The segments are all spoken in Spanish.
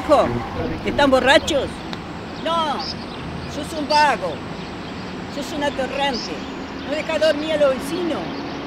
viejo? ¿Que están borrachos? No, sos un vago. Sos un atorrante. No deja dormir a los vecinos.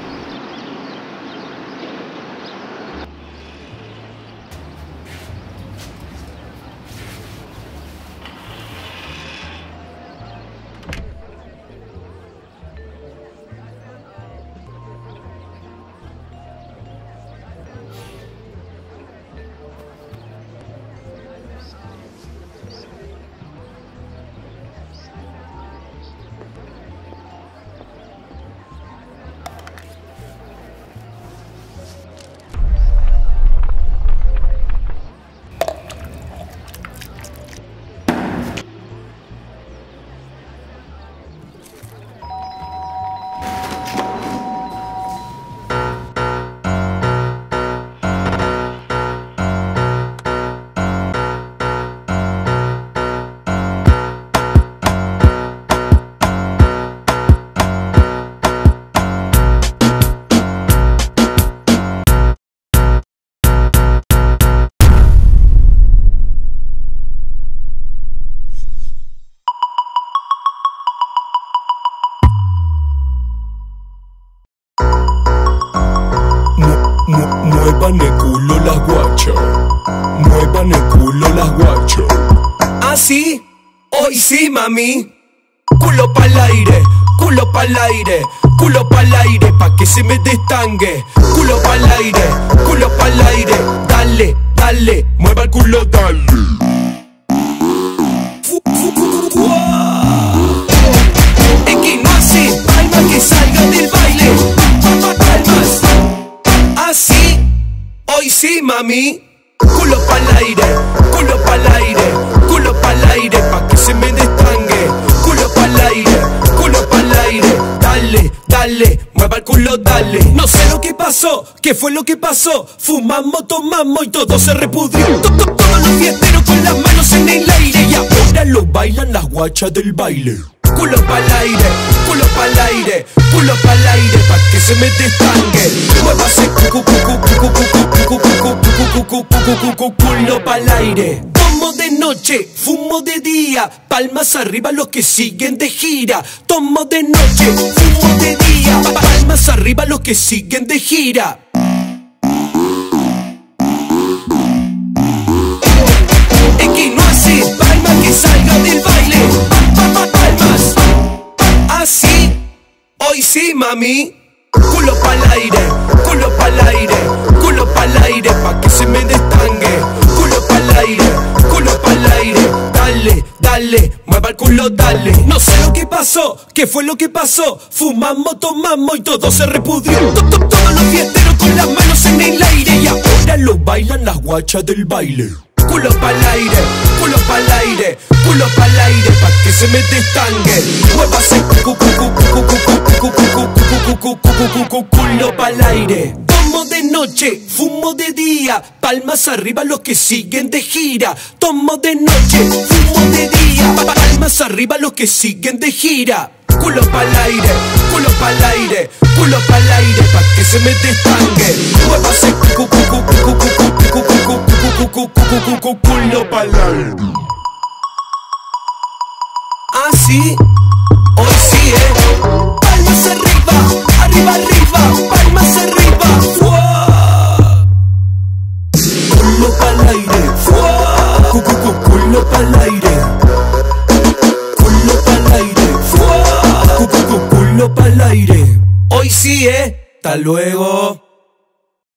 Muevan el culo las guachas, muevan el culo las guachas. ¿Ah, sí? Hoy sí, mami. Culo pa'l aire, culo pa'l aire, culo pa'l aire, pa' que se me destangue. Culo pa'l aire, culo pa'l aire. Dale, dale, mueva el culo, dale. Es que no hace palmas que salgan del baile. Palmas. Así, hoy sí, mami. Culo pa'l aire, culo pa'l aire, culo pa'l aire, pa' que se me destangue. Culo pa'l aire, culo pa'l aire. Dale, dale, mueva el culo, dale. No sé lo que pasó, qué fue lo que pasó. Fumamos, tomamos y todo se repudrió. Todos los fiesteros con las manos en el aire. Y ahora lo bailan las guachas del baile. Culo pa'l aire, culo pa'l aire, culo pa'l aire, pa' que se me destangue. Muévase, culo pa'l aire. Tomo de noche, fumo de día, palmas arriba los que siguen de gira. Tomo de noche, fumo de día, palmas arriba los que siguen de gira. Es que no hace palmas que salga del baile. Palmas. Así, hoy sí, mami. Culo pa'l aire, culo pa'l aire, culo pa'l aire, pa' que se me destangue. Culo pa'l aire, culo pa'l aire. Dale, dale, mueva el culo, dale. No sé lo que pasó, qué fue lo que pasó. Fumamos, tomamos y todo se repudrió. Todos los fiesteros con las manos en el aire. Y ahora lo bailan las guachas del baile. Culo pa'l aire, culo pa'l aire, culo pa'l aire, pa' que se me destangue. Muévase, culo pa'l aire. Tomo de noche, fumo de día, palmas arriba los que siguen de gira. Tomo de noche, fumo de día, palmas arriba los que siguen de gira. Culo pa'l aire, culo pa'l aire, culo pa'l aire, pa' que se me destangue. Muévase, culo pa'l aire. Ah, sí, hoy sí, palmas arriba, arriba, arriba, palmas arriba. Culo pa'l aire, culo pa'l aire, culo pa'l aire, culo pa'l aire. Hoy sí, hasta luego.